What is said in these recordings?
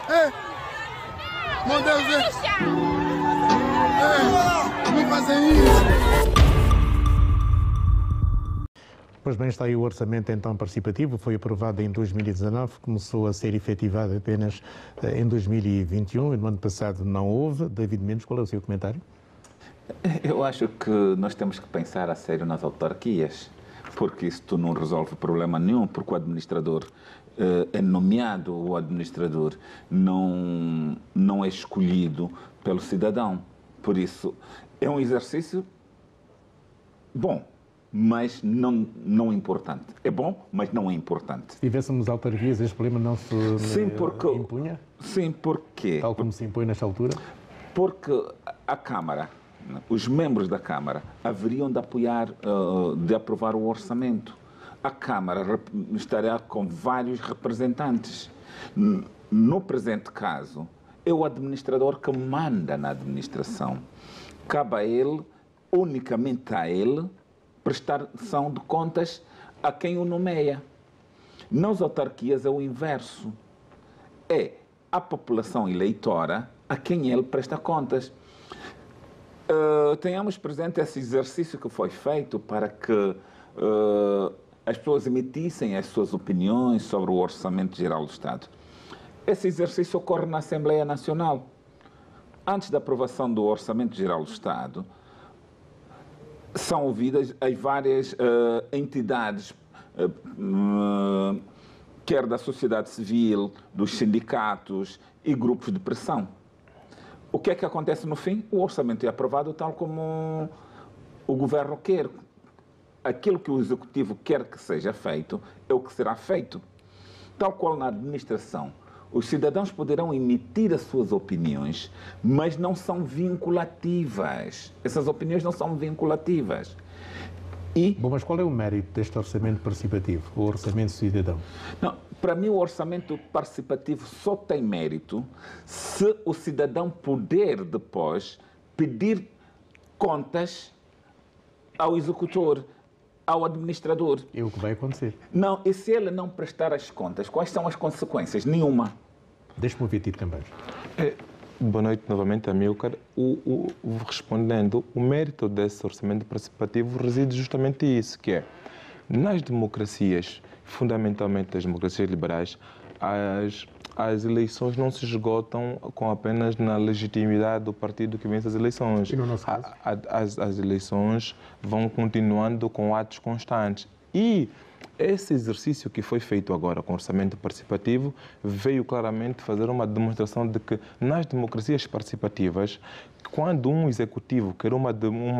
Meu Deus, não fazem isso. Pois bem, está aí o orçamento então participativo, foi aprovado em 2019, começou a ser efetivado apenas em 2021, e no ano passado não houve. David Mendes, qual é o seu comentário? Eu acho que nós temos que pensar a sério nas autarquias, porque isso tu não resolve problema nenhum, porque o administrador é nomeado, o administrador não é escolhido pelo cidadão. Por isso, é um exercício bom, mas não importante. É bom, mas não é importante. Se tivéssemos autarquias, este problema não se impunha? Sim, porque... Tal como se impõe nesta altura? Porque a Câmara, os membros da Câmara, haveriam de apoiar, de aprovar o orçamento. A Câmara estará com vários representantes. No presente caso, é o administrador que manda na administração. Cabe a ele, unicamente a ele, prestação de contas a quem o nomeia. Nas autarquias é o inverso. É a população eleitora a quem ele presta contas. Tenhamos presente esse exercício que foi feito para que as pessoas emitissem as suas opiniões sobre o Orçamento Geral do Estado. Esse exercício ocorre na Assembleia Nacional. Antes da aprovação do Orçamento Geral do Estado, são ouvidas as várias entidades, quer da sociedade civil, dos sindicatos e grupos de pressão. O que é que acontece no fim? O orçamento é aprovado tal como o governo quer. Aquilo que o executivo quer que seja feito é o que será feito. Tal qual na administração, os cidadãos poderão emitir as suas opiniões, mas não são vinculativas. Essas opiniões não são vinculativas. Bom, mas qual é o mérito deste orçamento participativo, o orçamento cidadão? Não, para mim, o orçamento participativo só tem mérito se o cidadão puder depois pedir contas ao executor, ao administrador. É o que vai acontecer. Não, e se ele não prestar as contas, quais são as consequências? Nenhuma. Deixe-me ouvir ti também. Boa noite novamente, Amilcar. Respondendo, o mérito desse orçamento participativo reside justamente nisso, que é, nas democracias, fundamentalmente as democracias liberais, as eleições não se esgotam com apenas na legitimidade do partido que vence as eleições. E no nosso caso? As eleições vão continuando com atos constantes. E esse exercício que foi feito agora com o orçamento participativo veio claramente fazer uma demonstração de que nas democracias participativas, quando um executivo quer uma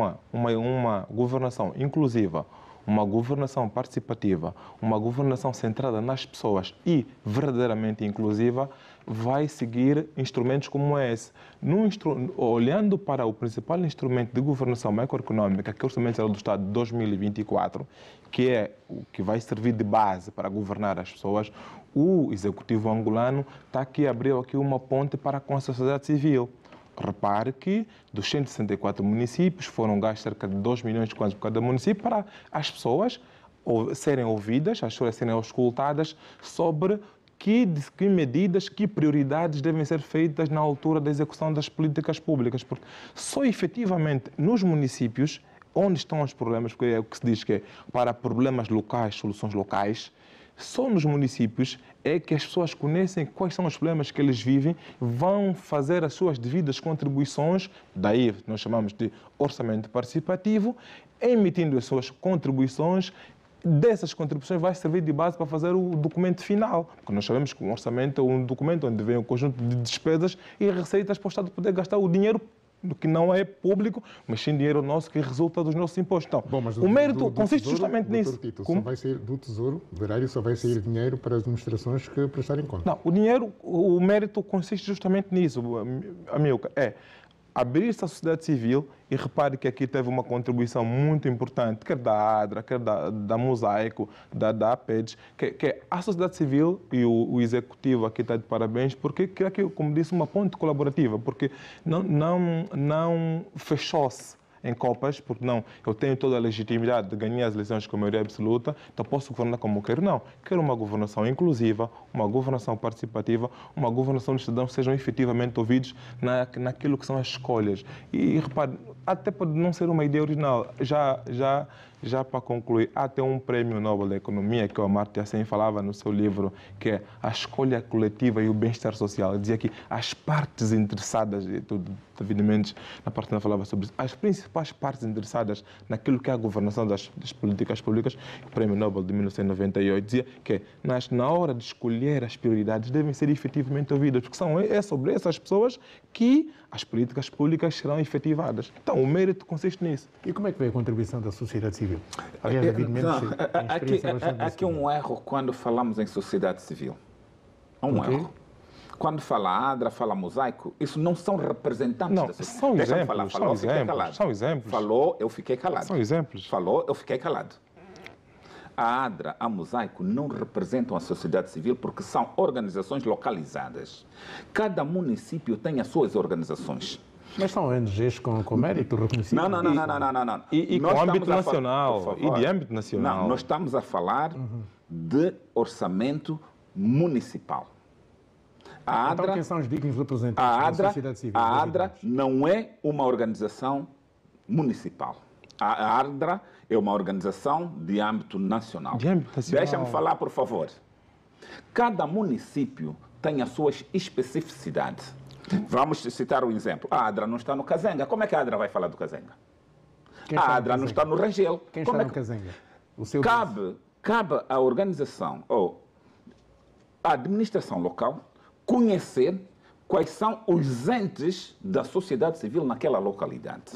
governação inclusiva, uma governação participativa, uma governação centrada nas pessoas e verdadeiramente inclusiva, vai seguir instrumentos como esse. Olhando para o principal instrumento de governação macroeconómica, que é o Orçamento Geral do Estado de 2024, que é o que vai servir de base para governar as pessoas, o Executivo angolano está aqui a abrir uma ponte para com a sociedade civil. Repare que dos 164 municípios foram gastos cerca de 2 milhões de kwanzas por cada município para as pessoas serem ouvidas, as pessoas serem auscultadas sobre que medidas, que prioridades devem ser feitas na altura da execução das políticas públicas. Porque só efetivamente nos municípios onde estão os problemas, porque é o que se diz que é para problemas locais, soluções locais, só nos municípios é que as pessoas conhecem quais são os problemas que eles vivem, vão fazer as suas devidas contribuições, daí nós chamamos de orçamento participativo, emitindo as suas contribuições. Dessas contribuições vai servir de base para fazer o documento final, porque nós sabemos que um orçamento é um documento onde vem um conjunto de despesas e receitas para o Estado poder gastar o dinheiro que não é público, mas sim dinheiro nosso que resulta dos nossos impostos. Então, bom, mas o mérito consiste tesouro, justamente nisso. Tito, só vai sair do Tesouro, do erário, só vai sair dinheiro para as administrações que prestarem conta. Não, o mérito consiste justamente nisso, Amilcar, abrir-se à sociedade civil, e repare que aqui teve uma contribuição muito importante, quer da ADRA, quer da Mosaico, da APEDES, que a sociedade civil e o executivo aqui está de parabéns, porque cria aqui, como disse, uma ponte colaborativa, porque não fechou-se em copas, porque não, eu tenho toda a legitimidade de ganhar as eleições com maioria absoluta, então posso governar como quero. Não, quero uma governação inclusiva, uma governação participativa, uma governação onde os cidadãos sejam efetivamente ouvidos naquilo que são as escolhas. E repare, até pode não ser uma ideia original, já para concluir, há até um prémio Nobel da Economia que o Amartya Sen falava no seu livro, que é a escolha coletiva e o bem-estar social. Ele dizia que as partes interessadas, e tudo, David Mendes, na parte não falava sobre isso, as principais partes interessadas naquilo que é a governação das políticas públicas, o prémio Nobel de 1998 dizia que na hora de escolher as prioridades devem ser efetivamente ouvidas, porque é sobre essas pessoas que as políticas públicas serão efetivadas. Então, o mérito consiste nisso. E como é que veio a contribuição da sociedade civil? Aliás, David Mendes tem experiência bastante aqui um erro quando falamos em sociedade civil. É um erro. Quando fala ADRA, fala Mosaico, isso não são representantes da sociedade. São exemplos, falar. Falou, são exemplos. Falou, eu fiquei calado. São exemplos. Falou, eu fiquei calado. A ADRA, a Mosaico, não representam a sociedade civil porque são organizações localizadas. Cada município tem as suas organizações. Mas são ONGs com mérito reconhecido? Não. E com âmbito nacional, e de âmbito nacional. Não, nós estamos a falar de orçamento municipal. A ADRA, então quem são os dignos representantes da sociedade civil? A ADRA não é uma organização municipal. A ADRA é uma organização de âmbito nacional. Deixa-me falar, por favor. Cada município tem as suas especificidades. Vamos citar um exemplo. A ADRA não está no Kazenga. Como é que a ADRA vai falar do Kazenga? A ADRA não está no Rangel. Quem está no Kazenga? Cabe à organização ou à administração local conhecer quais são os entes da sociedade civil naquela localidade.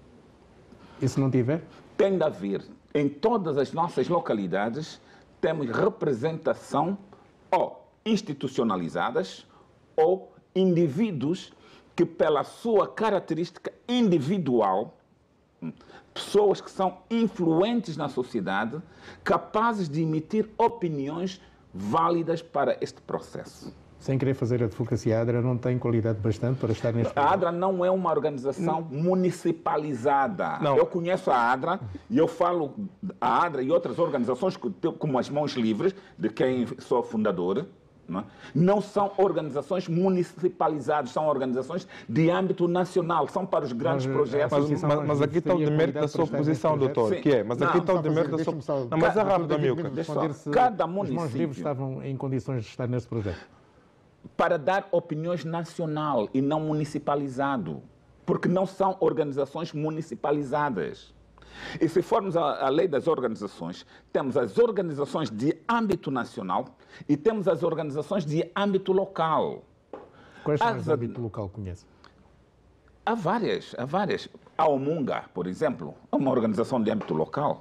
E se não tiver? Tem de haver. Em todas as nossas localidades temos representação ou institucionalizadas ou indivíduos que, pela sua característica individual, pessoas que são influentes na sociedade, capazes de emitir opiniões válidas para este processo. Sem querer fazer advocacia, a ADRA não tem qualidade bastante para estar neste... A ADRA não é uma organização municipalizada. Não. Eu conheço a ADRA e eu falo a ADRA e outras organizações como as Mãos Livres, de quem sou fundador, não são organizações municipalizadas, são organizações de âmbito nacional, são para os grandes projetos. Mas aqui está o demérito da sua posição, doutor. Sim. Que é? Mas aqui está o demérito da sua... Não, mas é rápido, Amilcar. Cada Os Mãos Livres município, estavam em condições de estar nesse projeto? para dar opiniões nacional e não municipalizado, porque não são organizações municipalizadas. E se formos à lei das organizações, temos as organizações de âmbito nacional e temos as organizações de âmbito local. Quais são as de âmbito local que conhece? Há várias. A Omunga, por exemplo, é uma organização de âmbito local.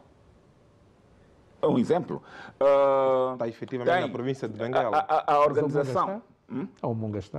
É um exemplo. Está efetivamente na província de Benguela. A organização... A Omunga está?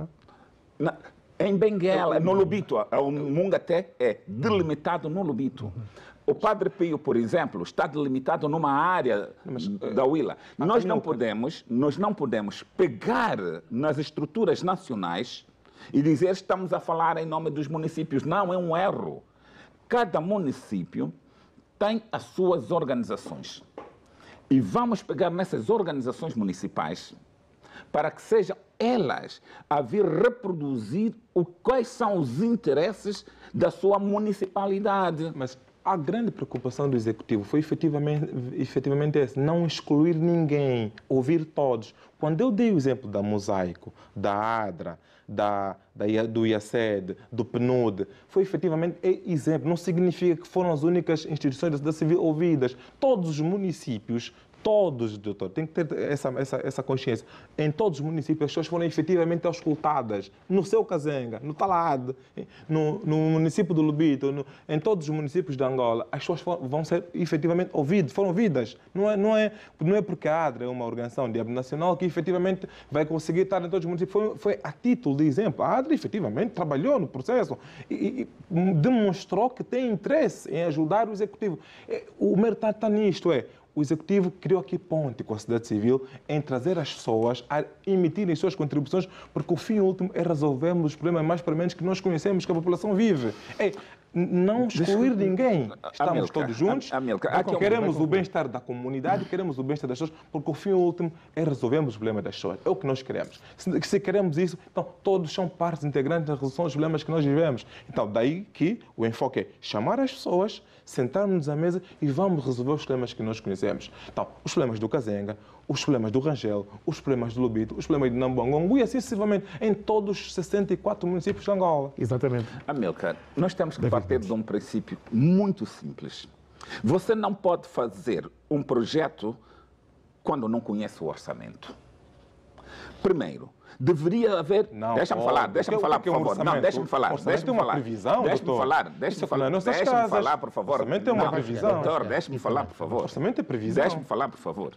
Em Benguela, no Lubito. A Omunga até é delimitado no Lubito. O Padre Pio, por exemplo, está delimitado numa área da Huila. Nós não podemos pegar nas estruturas nacionais e dizer estamos a falar em nome dos municípios. Não, é um erro. Cada município tem as suas organizações. E vamos pegar nessas organizações municipais para que sejam elas a vir reproduzir quais são os interesses da sua municipalidade. Mas a grande preocupação do Executivo foi efetivamente esse, não excluir ninguém, ouvir todos. Quando eu dei o exemplo da Mosaico, da ADRA, do IACED, do PNUD, foi efetivamente exemplo. Não significa que foram as únicas instituições da sociedade civil ouvidas. Todos os municípios, doutor, tem que ter essa consciência. Em todos os municípios, as pessoas foram efetivamente auscultadas. No seu Kazenga, no Talad, no município do Lubito, em todos os municípios de Angola, as pessoas vão ser efetivamente ouvidas, foram ouvidas. Não é porque a ADRA é uma organização de âmbito nacional que efetivamente vai conseguir estar em todos os municípios. Foi a título de exemplo. A ADRA efetivamente trabalhou no processo e demonstrou que tem interesse em ajudar o Executivo. O mérito está nisto, o Executivo criou aqui ponte com a sociedade civil em trazer as pessoas a emitirem suas contribuições, porque o fim último é resolvermos os problemas mais prementes que nós conhecemos, que a população vive. não excluir ninguém. Estamos Amilcar, todos juntos, Amilcar, há aqui um- queremos o bem-estar da comunidade, queremos o bem-estar das pessoas, porque o fim último é resolvermos os problemas das pessoas. É o que nós queremos. Se queremos isso, então todos são partes integrantes da resolução dos problemas que nós vivemos. Então, daí que o enfoque é chamar as pessoas, sentarmos à mesa e vamos resolver os problemas que nós conhecemos. Então, os problemas do Kazenga, os problemas do Rangel, os problemas do Lobito, os problemas de Nambangongo e assim sucessivamente em todos os 64 municípios de Angola. Exatamente. Amilcar, nós temos que partir de um princípio muito simples. Você não pode fazer um projeto quando não conhece o orçamento. Primeiro, deveria haver... Não, Deixa-me falar, por favor. Não, deixa-me falar. Orçamento tem uma previsão, Deixa-me doutor. falar, deixa-me falar. Nossas Deixa-me casas. falar, por favor. Orçamento tem uma Não, previsão. Doutor, deixa-me falar, por favor. Orçamento é previsão. Deixa-me falar, por favor.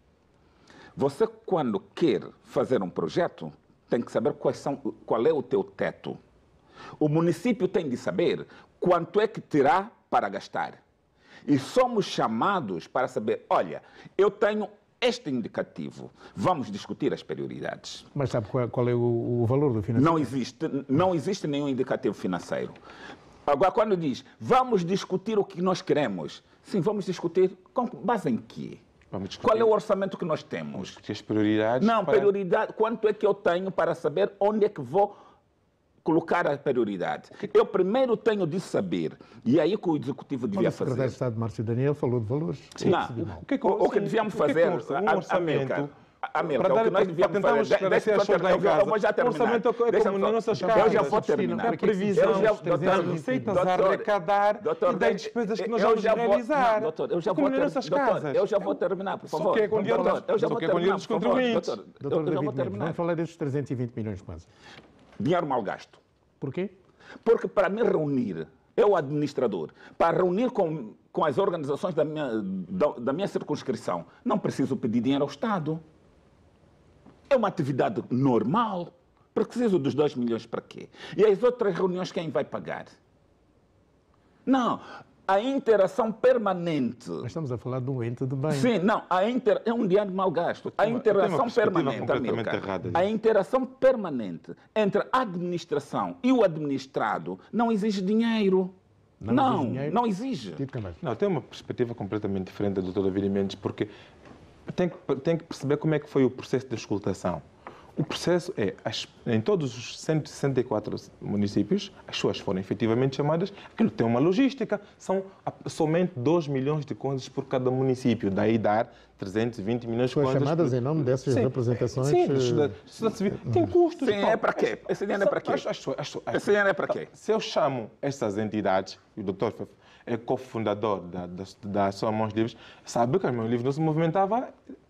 Você, quando quer fazer um projeto, tem que saber qual é o teu teto. O município tem de saber quanto é que terá para gastar. E somos chamados para saber, olha, eu tenho este indicativo, vamos discutir as prioridades. Mas sabe qual é o valor do financiamento? Não existe nenhum indicativo financeiro. Agora, quando diz, vamos discutir o que nós queremos, sim, vamos discutir com base em quê? Qual é o orçamento que nós temos? Discutir as prioridades. Não, prioridade, quanto é que eu tenho para saber onde é que vou colocar a prioridade? Eu primeiro tenho de saber, e é aí que o Executivo devia O secretário de fazer. Estado, Márcio Daniel, falou de valores. Não, o que devíamos fazer, Amilcar, o que nós devíamos tentarmos fazer, esclarecer as pessoas lá em casa. eu vou já terminar. O orçamento é como nas nossas casas. Eu já vou terminar. É previsão, Doutor, receitas a arrecadar e das despesas que nós vamos realizar. Doutor, eu já como vou nas nossas casas. Eu já vou terminar, por favor. Só que é com dinheiro dos contribuintes. Doutor David Mendes, vamos falar desses 320 milhões quase. Dinheiro mal gasto. Porquê? Porque para me reunir, eu administrador, para reunir com as organizações da minha circunscrição, não preciso pedir dinheiro ao Estado. É uma atividade normal. Preciso dos 2 milhões para quê? E as outras reuniões quem vai pagar? Não. A interação permanente. Nós estamos a falar de um ente de bem. Sim, não. É um dinheiro mal gasto. A interação permanente, Amilcar, a interação permanente entre a administração e o administrado não exige dinheiro. Não exige. Não, tem uma perspectiva completamente diferente do Dr. David Mendes, porque tem que perceber como é que foi o processo de escutação. O processo é, em todos os 164 municípios, as pessoas foram efetivamente chamadas, aquilo tem uma logística, são somente 2 milhões de contas por cada município, daí dar 320 milhões de contas. Foram chamadas em nome dessas representações? Sim, sociedade civil. Tem custos. Sim, é para quê? Esse dinheiro é para quê? Esse dinheiro é para quê? Se eu chamo essas entidades, e o doutor é cofundador da Ação Mãos Livres, sabe que a Mãos Livres não se movimentava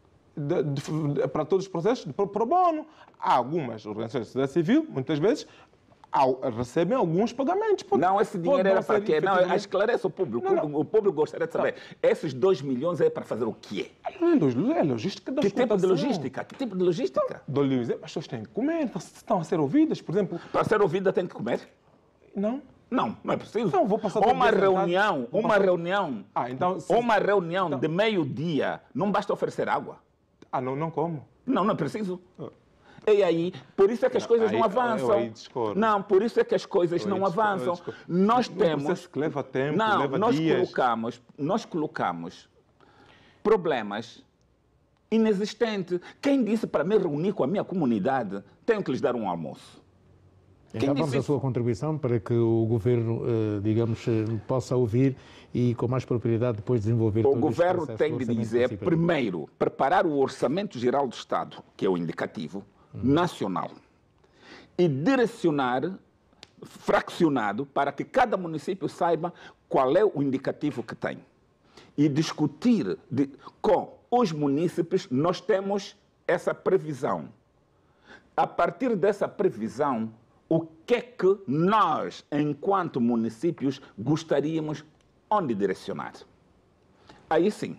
para todos os processos pro bono. Há algumas organizações da sociedade civil, muitas vezes, recebem alguns pagamentos. Não, esse dinheiro era para quê? Não, esclarece o público. O público gostaria de saber. Esses 2 milhões é para fazer o quê? É logística da Que tipo de logística? Que tipo de logística? As pessoas têm que comer, estão a ser ouvidas, por exemplo. Para ser ouvida tem que comer? Não. Não é preciso. Não, vou passar uma reunião então, de meio-dia, não basta oferecer água. Não como. Não é preciso. E aí, por isso é que as coisas não avançam. Não, por isso é que as coisas não avançam. Nós temos... que leva tempo, leva dias. Nós colocamos problemas inexistentes. Quem disse para me reunir com a minha comunidade, tenho que lhes dar um almoço? Então vamos à sua contribuição para que o Governo, digamos, possa ouvir e com mais propriedade depois desenvolver todo o Governo tem de dizer, primeiro, preparar o Orçamento Geral do Estado, que é o indicativo nacional, e direcionar, fraccionado, para que cada município saiba qual é o indicativo que tem. E discutir com os munícipes, nós temos essa previsão. A partir dessa previsão, o que é que nós, enquanto municípios, gostaríamos onde direcionar? Aí sim.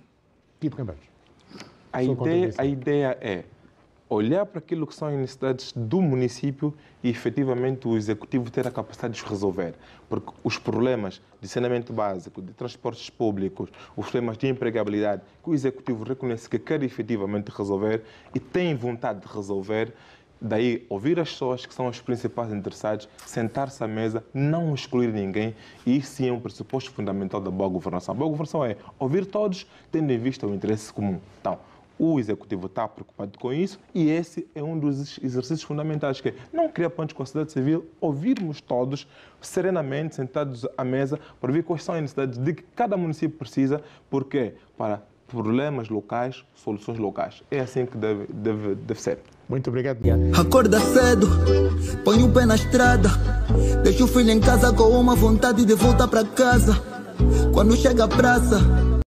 A ideia é olhar para aquilo que são as necessidades do município e, efetivamente, o Executivo ter a capacidade de os resolver. Porque os problemas de saneamento básico, de transportes públicos, os problemas de empregabilidade, que o Executivo reconhece que quer efetivamente resolver e tem vontade de resolver, Daí, ouvir as pessoas que são os principais interessados, sentar-se à mesa, não excluir ninguém, e isso sim é um pressuposto fundamental da boa governação. A boa governação é ouvir todos, tendo em vista o interesse comum. Então, o Executivo está preocupado com isso e esse é um dos exercícios fundamentais, que é não criar pontos com a sociedade civil, ouvirmos todos serenamente, sentados à mesa, para ver quais são as necessidades de que cada município precisa, porque para problemas locais, soluções locais. É assim que deve ser. Muito obrigado. Acorda cedo, põe o pé na estrada, deixa o filho em casa com uma vontade de voltar para casa. Quando chega à praça,